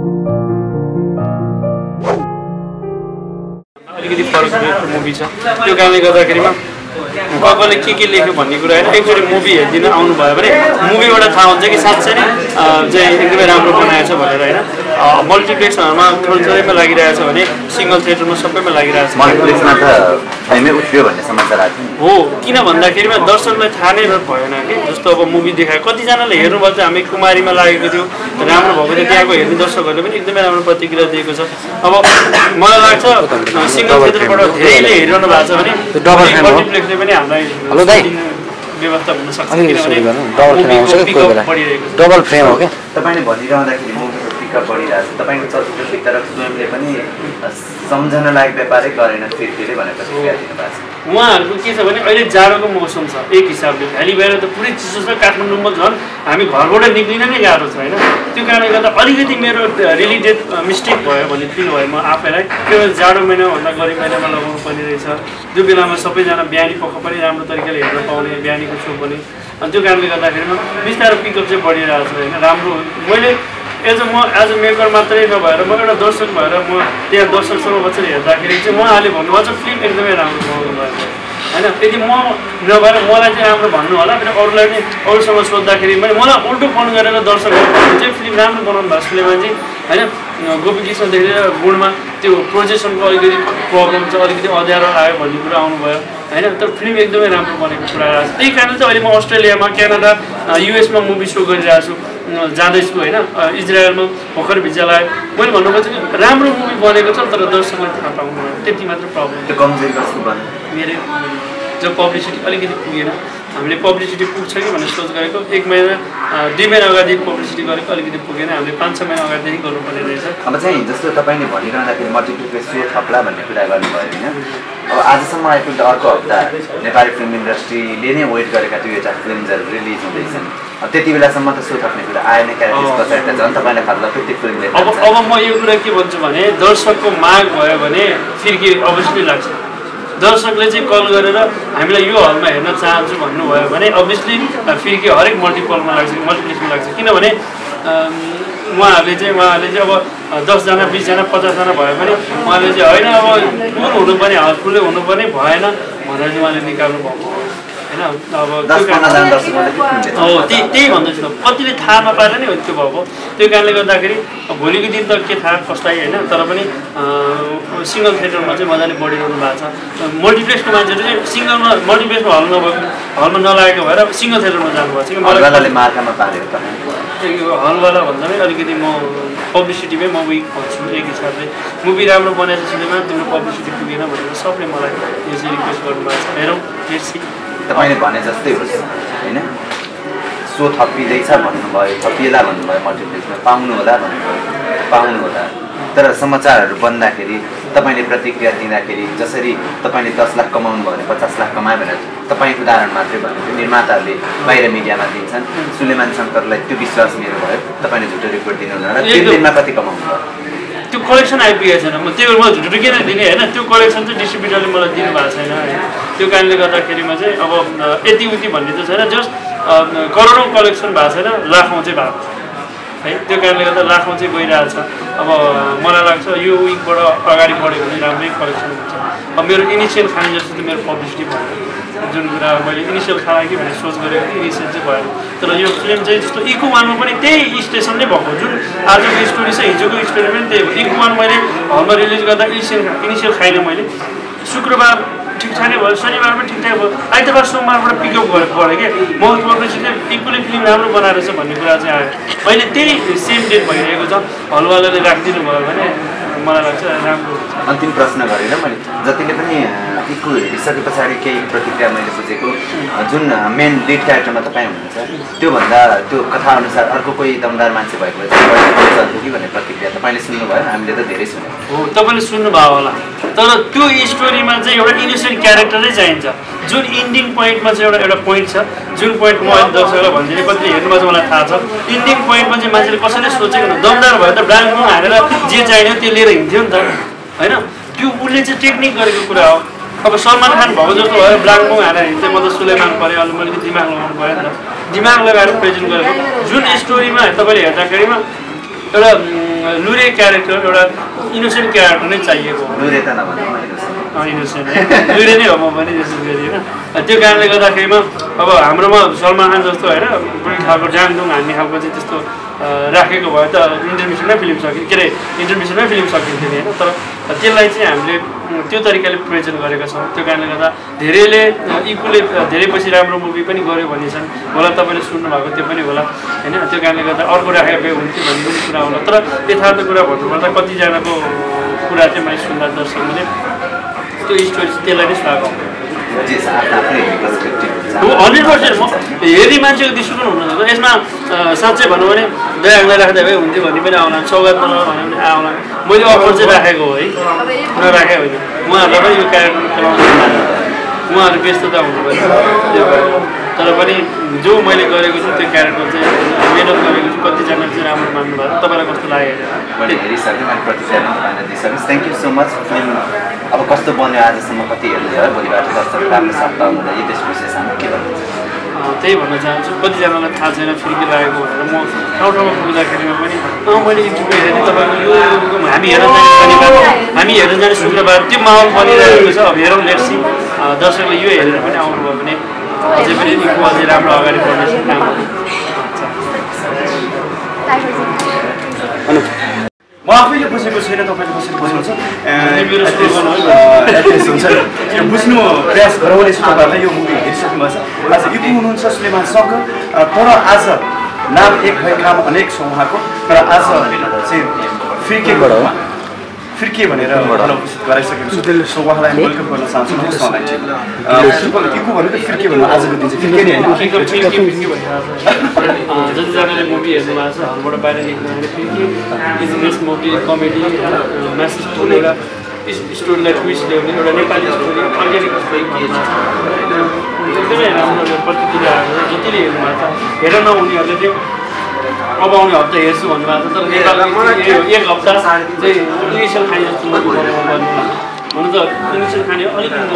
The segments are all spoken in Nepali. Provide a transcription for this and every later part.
अलिकति फरक मुभी छ त्यो कारणले गर्दाखेरिमा कसले के लेख्यो भन्ने कुरा होइन एकचोटि मुभी हेरिदिन आउनुभयो भने मुभीबाट थाहा हुन्छ कि साँच्चै नै चाहिँ एकदमै राम्रो बनाएको छ भनेर होइन मल्टिप्लेक्सहरूमा थोरैमा लागिरहेछ भने सिङ्गल थिएटरमा सबैमा लागिरहेछ मल्टिप्लेक्समा त टाइमै उठ्यो भन्ने समाचार आएको हो किन भन्दाखेरिमा दर्शकलाई थाहा नै भएन कि जस्तो अब मुभी देखायो कतिजनाले हेर्नुभयो चाहिँ हामी कुमारीमा लागेको थियो राम्रो भएको थियो त्यहाँको हेर्ने दर्शकहरूले पनि एकदमै राम्रो प्रतिक्रिया दिएको छ अब मलाई लाग्छ सिङ्गल थिएटरबाट धेरैले हेरिरहनु भएको छ भने मल्टिप्लेक्सले पनि हामीलाई व्यवस्था हुन सक्छ डबल फ्रेम हो क्या तपाईँले भनिरहँदाखेरि मुभीको पिकअप बढिरहेको छ तपाईँको चलचित्रभित्र स्वयंले पनि सम्झन लायक व्यापारै गरेन फिर्तीले भनेर प्रतिक्रिया दिनुभएको छ उहाँहरूको के छ भने अहिले जाडोको मौसम छ एक हिसाबले भ्याली भएर त पुरै चिसो छ काठमाडौँमा झन् हामी घरबाट निक्लिन नै गाह्रो छ होइन त्यो कारणले गर्दा अलिकति मेरो रिलेटेड मिस्टेक भयो भन्ने फिल भयो म आफैलाई त्यो जाडो महिनाभन्दा गरिब महिनामा लगाउनु पर्ने रहेछ त्यो बेलामा सबैजना बिहानी पख पनि राम्रो तरिकाले हेर्न पाउने बिहानीको छेउ पनि अनि त्यो कारणले गर्दाखेरिमा बिस्तारो पिकअप चाहिँ बढिरहेको छ होइन राम्रो मैले एज मेकर मात्रै नभएर म एउटा दर्शक भएर म त्यहाँ दर्शकसँग बसेर हेर्दाखेरि चाहिँ उहाँहरूले भन्नुभएको छ फिल्म एकदमै राम्रो बनाउनु भएको होइन यदि म नभएर मलाई चाहिँ राम्रो भन्नु होला फेरि अरूलाई नै अरूसँग सोद्धाखेरि मलाई उल्टो फोन गरेर दर्शकहरू चाहिँ फिल्म राम्रो बनाउनु भएको फिल्ममा चाहिँ होइन गोपीकृष्णदेखि गुणमा त्यो प्रोजेक्सनको अलिकति प्रब्लम छ अलिकति अँध्यारो आयो भन्ने कुरा आउनुभयो होइन तर फिल्म एकदमै राम्रो बनेको कुरा त्यही कारण चाहिँ अहिले म अस्ट्रेलियामा क्यानाडा युएसमा मुभी सो गरिरहेको छु जाँदैछु होइन इजरायलमा भर्खर भिजा लाग्यो मैले भन्नुभएको चाहिँ राम्रो मुभी बनेको छ तर दर्शकलाई थाहा पाउनु त्यति मात्र प्रब्लम मेरो जो पब्लिसिटी अलिकति पुगेन हामीले पब्लिसिटी पुग्छ कि भनेर सोच गरेको 1 महिना 2 महिना अगाडि पब्लिसिटी गरेको अलिकति पुगेन हामीले 5-6 महिना अगाडिदेखि गर्नुपर्ने रहेछ अब चाहिँ जस्तो तपाईँले भनिरहँदाखेरि मल्टिप्लेक्स सो थप्ला भन्ने कुरा गर्नुभयो होइन अब आजसम्म आइपुग्दा अर्को हप्ता नेपाली फिल्म इन्डस्ट्रीले नै वेट गरेका दुईवटा फिल्महरू रिलिज हुँदैछन् त्यति बेलासम्म त सो थप्ने कुरा आएन क्या त्यस पछाडि त झन् तपाईँलाई खालमा त्यति फिल्म अब म यो कुरा के भन्छु भने दर्शकको माग भयो भने फिर्की अभियसली लाग्छ दर्शकले चाहिँ कल गरेर हामीलाई यो हलमा हेर्न चाहन्छु भन्नुभयो भने अभियसली फिर्की हरेक मल्टिप्लेक्समा लाग्छ किनभने उहाँहरूले चाहिँ अब 10 जना 20 जना 50 जना भयो भने उहाँले चाहिँ होइन अब फुल हुनुपर्ने हाउसफुलै हुनुपर्ने भएन भनेर चाहिँ उहाँले निकाल्नु भएको होइन अब त्यही भन्दैछु त कतिले थाहा नपाएर नै त्यो भएको त्यो कारणले गर्दाखेरि भोलिको दिन त के थाहा कसलाई होइन तर पनि सिङ्गल थिएटरमा चाहिँ मजाले बढिरहनु भएको छ मल्टिप्लेक्सको मान्छेहरू चाहिँ सिङ्गलमा मल्टिप्लेक्समा हलमा नलागेको भएर सिङ्गल थिएटरमा जानुभएको छ हलवाला भन्दा पनि अलिकति म पब्लिसिटीमै म विक भन्छु एक हिसाबले मुभी राम्रो बनाएको सिनेमा तिम्रो पब्लिसिटी पुगेन भनेर सबले मलाई यो चाहिँ रिक्वेस्ट गर्नुभएको छ हेरौँ हेर्सी तपाईँले भने जस्तै होस् होइन सो थपिँदैछ भन्नुभयो थपिएला भन्नुभयो मल्टिप्लेक्समा पाउनु होला भन्नुभयो पाउनु होला तर समाचारहरू बन्दाखेरि तपाईँले प्रतिक्रिया दिँदाखेरि जसरी तपाईँले 10 लाख कमाउनु भयो भने 50 लाख कमायो भनेर तपाईँको उदाहरण मात्रै भन्नु निर्माताहरूले बाहिर मिडियामा दिन्छन् सुलेमान शङ्करलाई त्यो विश्वास मेरो भयो तपाईँले झुटो रिपोर्ट दिनुहुँदैन र 3 दिनमा कति कमाउनु भयो त्यो कलेक्सन आइपुगेको छैन म त्यो म झुटो किन दिने होइन त्यो कलेक्सन चाहिँ डिस्ट्रिब्युटरले मलाई दिनुभएको छैन होइन त्यो कारणले गर्दाखेरिमा चाहिँ अब यति उति भन्ने त छैन जस्ट करोडौँ कलेक्सन भएको छैन लाखौँ चाहिँ भएको है त्यो कारणले गर्दा लाखौँ चाहिँ गइरहेको छ अब मलाई लाग्छ यो विकबाट अगाडि बढ्यो भने राम्रै कलेक्सन हुन्छ अब मेरो इनिसियल खाने जस्तो चाहिँ मेरो पब्लिसिटी भयो जुन कुरा मैले इनिसियल खाना कि भनेर सोच गरेको थिएँ इनिसियल चाहिँ भएन तर यो फिल्म चाहिँ जस्तो इको वानमा पनि त्यही स्टेसन नै भएको जुन आजको स्टोरी छ हिजोको स्टोरी पनि त्यही हो इको वान मैले हलमा रिलिज गर्दा इनिसियल खाइनँ मैले शुक्रबार ठिकठाकै भयो शनिबार पनि ठिकठाक भयो आइतबार सोमबारबाट पिकअप गरेँ क्या बहुत पब्लिसिटी इक्वली फिल्म राम्रो बनाएर छ भन्ने कुरा चाहिँ आयो अहिले त्यही सेम डेट भइरहेको छ हलवालाले राखिदिनु भयो भने मलाई लाग्छ राम्रो अन्तिम प्रश्न गरेर मैले जतिले पनि इको हेरिसके पछाडि केही प्रतिक्रिया मैले बुझेको जुन मेन लिड क्यारेक्टरमा तपाईँ हुनुहुन्छ त्योभन्दा त्यो कथाअनुसार अर्को कोही दमदार मान्छे भएको भए चल्थ्यो कि भन्ने प्रतिक्रिया तपाईँले सुन्नुभयो हामीले त धेरै सुन्यौँ हो तपाईँले सुन्नुभयो होला तर त्यो स्टोरीमा चाहिँ एउटा इनोसेन्ट क्यारेक्टरै चाहिन्छ जुन इन्डिङ पोइन्टमा चाहिँ एउटा पोइन्ट छ जुन पोइन्ट म अहिले दर्शकलाई भनिदिने कति हेर्नुमा चाहिँ मलाई थाहा छ इन्डिङ पोइन्टमा चाहिँ मान्छेले कसैले सोचेको न दमदार भयो त ब्राङ्कमा हालेर जे चाहियो त्यो लिएर हिँड्थ्यो नि त होइन त्यो उसले चाहिँ टेक्निक गरेको कुरा हो अब सलमान खान भएको जस्तो भयो ब्राङ्कमा हालेर हिँड्थ्यो म त सुलेमान पऱ्यो अहिले मैले दिमाग लगाउनु पऱ्यो नि त दिमाग लगाएर प्रेजेन्ट गरेको जुन स्टोरीमा तपाईँले हेर्दाखेरिमा एउटा लुरे क्यारेक्टर एउटा इनोसेन्ट क्यारेक्टर नै चाहिएको हो लुरे त नभन्नु इनोसेन्ट लुरे नै हो म पनि त्यसो गरी होइन त्यो कारणले गर्दाखेरिमा अब हाम्रोमा सलमान खान जस्तो होइन कुनै खालको जाङडुङ हान्ने खालको चाहिँ त्यस्तो राखेको भए त इन्टरमिसनमै फिल्म सकिन्थ्यो के अरे इन्टरमिसनमै फिल्म सकिन्थ्यो नि होइन तर त्यसलाई चाहिँ हामीले त्यो तरिकाले प्रेजेन्ट गरेका छौँ त्यो कारणले गर्दा धेरैले इक्वली धेरै पछि राम्रो मुभी पनि गऱ्यो भन्ने छन् होला तपाईँले सुन्नुभएको त्यो पनि होला होइन त्यो कारणले गर्दा अर्को राखेको भए हुन्थ्यो भन्ने पनि कुरा होला तर यथार्थ कुरा भन्नुपर्दा कतिजनाको कुरा चाहिँ मैले सुन्दा दर्शकले त्यो स्टोरी त्यसलाई नै स्वागत 100% हेरी मान्छेको दृष्टिकोण हुन यसमा साँच्चै भनौँ भने दयाङलाई राख्दा भए हुन्थ्यो भन्ने पनि आउला सौगात बनाउनु भन्यो भने आउला मैले अफर चाहिँ राखेको हो है नराखेको होइन उहाँहरूलाई पनि यो क्यारेक्टर खेलाउनु उहाँहरू व्यस्तता हुनुभयो तर पनि जो मैले गरेको छु त्यो क्यारेक्टर चाहिँ मेहनत गरेको छु कतिजना चाहिँ राम्रो मान्नु भएको तपाईँलाई कस्तो लाग्यो हेरिसक्यो मैले प्रतिक्रिया पनि दिइसकेँ thank you so much film अब कस्तो बन्यो आजसम्म कति हेर्नु है भोलिबाट दर्शक राम्रो साथ पाउनु यी त्यस विशेष हामी के भन्नुहुन्छ त्यही भन्न चाहन्छु कतिजनालाई थाहा छैन फिर्की लागेको भनेर म ठाउँ ठाउँमा पुग्दाखेरिमा पनि मैले इन्टरभ्यू हेरेँ तपाईँको यो हामी हेर्न जाने शनिबार हामी हेर्न जाने शुक्रबार त्यो माहौल बनिरहेको छ अब हेरौँ लेट्सी दर्शकले यो हेरेर पनि आउनुभयो भने अझै पनि निको अझै राम्रो अगाडि बढ्नेछ काम म आफैले बुझेको छैन तपाईँले कसरी बुझ्नुहुन्छ यो बुझ्नु प्रयास गराउने तपाईँहरूलाई यो मुभी हेरिसक्नु भएको छ आज युपी हुनुहुन्छ सुलेमान शङ्कर तर आज नाम एक भए काम अनेक छ उहाँको तर आज चाहिँ फिर्के भनेर उहाँलाई उपस्थित गराइसकेको छु सो उहाँलाई वेलकम गर्न चाहन्छु इको भनेको फिर्के भन्नु आजको दिन चाहिँ फिर्के नै होइन जतिजनाले मुभी हेर्नु भएको छ हलबाट बाहिर निक्लिँदाखेरि फिर्के बिजनेस मुभी कमेडी म्यासेज टोल एउटा स्टोरीलाई ट्विस्ट ल्याउने एउटा नेपाली स्टोरी अर्ग्यानिक स्टोरी एकदमै राम्रो प्रतिक्रियाहरू जतिले हेर्नु भएको छ हेर नहुनेहरूले चाहिँ अब आउने हप्ता हेर्छु भन्नुभएको छ तर नेपालमा एक हप्ता चाहिँ इनिसियल खाने जस्तो मुभी बनाउनु हुन त इनिसियल खाने अलिकति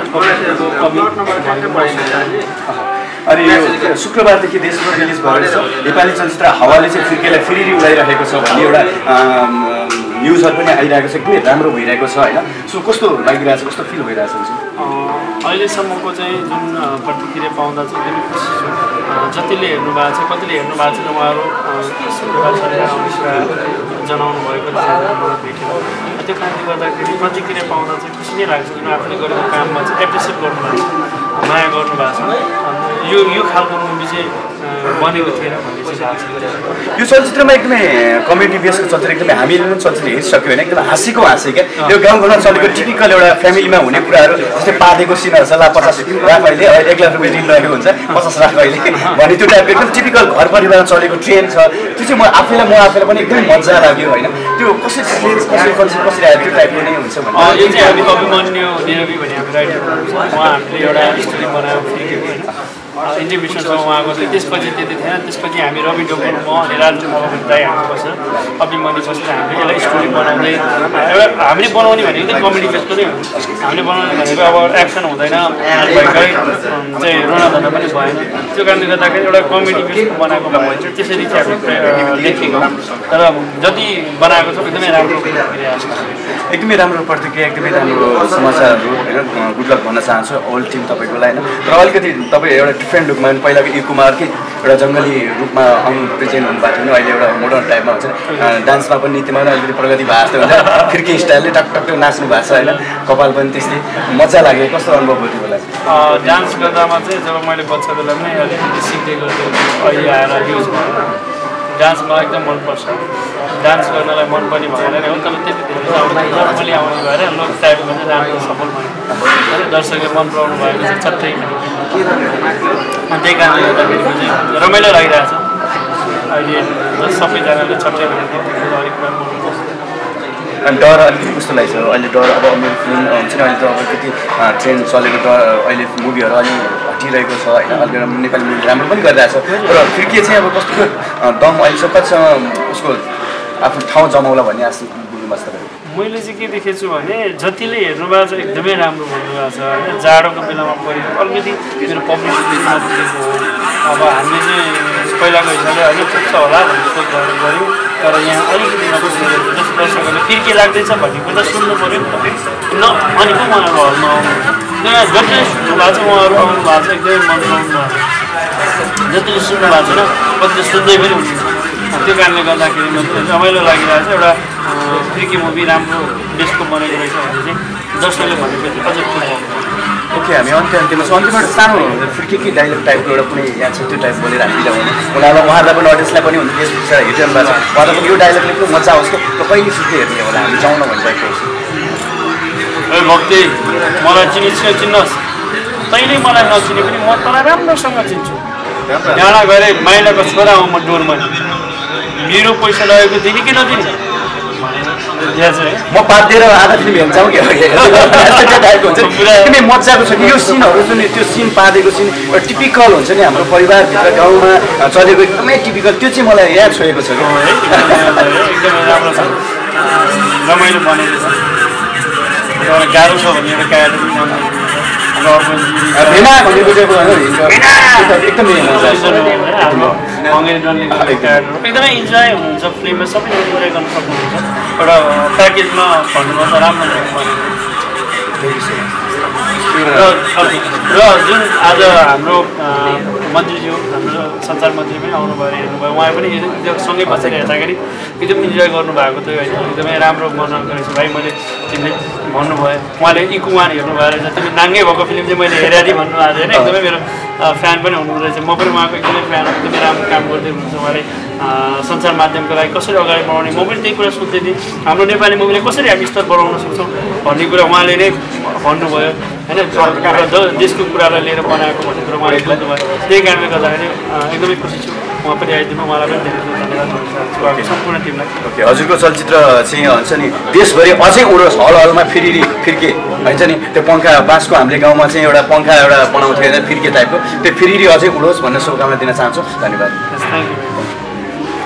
अनि यो शुक्रबारदेखि देशमा रिलिज भएको छ नेपाली चलचित्र हावाले चाहिँ फिर्केलाई फेरि उडाइरहेको छ भन्ने एउटा न्युजहरू पनि आइरहेको छ एकदमै राम्रो भइरहेको छ होइन सो कस्तो लागिरहेको छ कस्तो फिल भइरहेको छ अहिलेसम्मको चाहिँ जुन प्रतिक्रिया पाउँदा चाहिँ एकदमै खुसी छु जतिले हेर्नु भएको छ कतिले हेर्नु भएको छ उहाँहरू आउने कुरा जनाउनु भएको मलाई भेट्यो त्यो कारणले गर्दाखेरि प्रतिक्रिया पाउँदा चाहिँ खुसी नै लाग्छ किन आफूले गरेको काममा चाहिँ एप्रिसिएट गर्नुभएको छ माया गर्नुभएको छ यो खालको मुभी चाहिँ बनेको थिएन भन्ने चाहिँ लाग्छ यो चलचित्रमा एकदमै कमेडी बेसको चलचित्र एकदमै हामीले पनि चलचित्र हेरिसक्यो होइन एकदमै हाँसेको हाँसे क्या यो गाउँघरमा चलेको टिपिकल एउटा फ्यामिलीमा हुने कुराहरू जस्तै पादेको सिनहरू छ 50 राख अहिले 1 लाख रुपियाँ ऋण लगेको हुन्छ 50 राख अहिले भने त्यो टाइपको एकदम टिपिकल घर परिवारमा चलेको ट्रेन छ त्यो चाहिँ म आफैलाई पनि एकदमै मजा लाग्यो होइन त्यो कसरी आयो त्यो टाइपको नै हुन्छ भने यो चाहिँ हामी अभिमन्यु निरवी भन्ने हामी राइटर हामीले एउटा स्टोरी बनायो फिर्केको होइन इन्टरभ्युसँग उहाँको चाहिँ त्यसपछि त्यति थिएन त्यसपछि हामी रवि डोकर म अनि राजु मगन दाइ हाम्रो बस्छ अभिमन्यु बसेर हामीले यसलाई स्टोरी बनाउँदै एउटा हामीले बनाउने भनेको चाहिँ कमेडी बेसको नै हो हामीले बनाउने भनेको अब एक्सन हुँदैन भएकै चाहिँ रोनाधना पनि भएन त्यो कारणले गर्दाखेरि एउटा कमेडी बेसको बनाएको भए चाहिँ त्यसरी चाहिँ हामी लेखेको तर जति बनाएको छ एकदमै राम्रो प्रतिक्रिया एकदमै राम्रो प्रतिक्रिया एकदमै राम्रो समाचारहरू होइन गुड लक भन्न चाहन्छु होल टिम तपाईँकोलाई होइन तर अलिकति तपाईँ एउटा डिफ्रेन्ट लुकमा पहिलाको यु कुमारकै एउटा जङ्गली रूपमा आउनु प्रेजेन्ट हुनुभएको थियो अहिले एउटा मोडर्न टाइपमा हुन्छ डान्समा पनि नृत्यमा पनि अलिकति प्रगति भएको जस्तो हुन्छ फिर्के स्टाइलले टक नाच्नु भएको छ होइन कपाल पनि त्यस्तै मजा लाग्यो कस्तो अनुभव भयो त्यो बेला डान्स गर्दामा चाहिँ जब मैले बच्चा बेला नै अलिकति सिक्दै गर्थेँ अहिले आएर युज भयो डान्स मलाई एकदम मनपर्छ डान्स गर्नलाई मन पनि भएन हो तर त्यति धेरै नर्मली आउने भएर लोक टाइपमा चाहिँ राम्रो सफल भयो होइन दर्शकले मन पराउनु भएको छ चट्टै त्यही कारणले गर्दाखेरि चाहिँ रमाइलो लागिरहेको छ अहिले सबैजनाले चट्टै भनेको अलिक मनपर्छ अनि डर अलिकति कस्तो लाग्छ अहिले डर अब मेरो फिल्म हुन्छ नि अहिले त अब त्यति ट्रेन्ड चलेको डर अहिले मुभीहरू अलिक हटिरहेको छ होइन अलिक नेपाली मुभी राम्रो पनि गरिरहेको छ तर फिर्के चाहिँ अब कस्तो दम अहिलेसम्म कतिसम्म उसको आफ्नो ठाउँ जमाउला भन्ने आश बुझ्नुभएको छ मैले चाहिँ के देखेको छु भने जतिले हेर्नुभएको छ एकदमै राम्रो भन्नुभएको छ होइन जाडोको बेलामा परेको अलिकति मेरो पब्लिसिटी नपुगेको हो अब हामीले चाहिँ पहिलाको हिसाबले अलिक पुग्छ होला भन्ने सोच गरेर गऱ्यौँ तर यहाँ अलिकति नबुझ्ने जस्तो दर्शकहरूले फिर्के लाग्दैछ भन्ने कुरा सुन्नु पऱ्यो नि त न अनि पो उहाँहरू हलमा आउनु जतिले सुन्नु भएको छ उहाँहरू आउनु भएको छ एकदमै मन पराउनु भएको जतिले सुन्नु भएको छैन कतिले सुन्दै पनि हुनुहुन्छ त्यो कारणले गर्दाखेरि मात्रै रमाइलो लागिरहेको छ एउटा फिर्के मुभी राम्रो देशको बनेको रहेछ भने चाहिँ दर्शकले भनेपछि अझै खुसी ओके हामी अन्त्यमा अन्त्यमा सानो फिर्के डाइलग टाइपको एउटा कुनै यहाँ छ त्यो टाइप बोलेर हामी बिदा हुनु होला उहाँहरूलाई पनि अडियन्सलाई पनि हुन्छ यस विषय हेरिरहनु भएको छ उहाँलाई पनि यो डाइलगले पनि मजा आओस् क्या कहिले फिर्के हेर्ने होला हामी जाउँ न भनिरहेको ए भक्ति मलाई चिन्नुहोस् तैँले मलाई नचिने पनि म तँलाई राम्रोसँग चिन्छु डाँडा गएर माइलाको छोरा हो म डोरमा मेरो पैसा लगेको दिने कि नदिने म बाध्य आधा फिल्म हेर्न जाउँ किन मजाको छ यो सिनहरू जुन त्यो सिन पादेको सिन एउटा टिपिकल हुन्छ नि हाम्रो परिवारभित्र गाउँमा चलेको एकदमै टिपिकल त्यो चाहिँ मलाई याद छोएको छ एकदमै राम्रो छ रमाइलो बनेको छ एउटा गाह्रो छ भने एउटा क्यारेक्टर एकदमै इन्जोय हुनुहुन्छ फिल्ममा सबै इन्जोय गर्न सक्नुहुन्छ एउटा प्याकेजमा भन्नुपर्दा राम्रो र जुन आज हाम्रो मन्त्रीज्यू हाम्रो सञ्चार मन्त्री पनि आउनुभयो हेर्नुभयो उहाँ पनि सँगै बसेर हेर्दाखेरि एकदम इन्जोय गर्नुभएको थियो होइन एकदमै राम्रो बनाएको रहेछ भाइ मैले तिमीले भन्नुभयो उहाँले यी कुमार हेर्नुभयो रहेछ तिमी नाङ्गै भएको फिल्म चाहिँ मैले हेरेँ नि भन्नुभएको थियो होइन एकदमै मेरो फ्यान पनि हुनुहुँदो रहेछ म पनि उहाँको एकदमै फ्यान एकदमै राम्रो काम गर्दै हुनुहुन्छ उहाँले सञ्चार माध्यमको लागि कसरी अगाडि बढाउने म पनि त्यही कुरा सोध्दै थिएँ हाम्रो नेपाली मुभीले कसरी हामी स्तर बढाउन सक्छौँ भन्ने कुरा उहाँले नै भन्नुभयो होइन देशको कुरालाई लिएर बनाएको भन्ने कुरा उहाँले बुझ्नुभयो त्यही कारणले गर्दाखेरि एकदमै खुसी छु उहाँ पनि आइदिनु उहाँलाई पनि धेरै धेरै धन्यवाद भन्न चाहन्छु सम्पूर्ण टिमलाई ओके हजुरको चलचित्र चाहिँ हुन्छ नि देशभरि अझै उडोस् हलमा फिर्के हुन्छ नि त्यो पङ्खा बाँसको हामीले गाउँमा चाहिँ एउटा पङ्खा एउटा बनाउँथ्यो होइन फिर्के टाइपको त्यो फेरि अझै उडोस् भन्ने शुभकामना दिन चाहन्छु धन्यवाद थ्याङ्क यू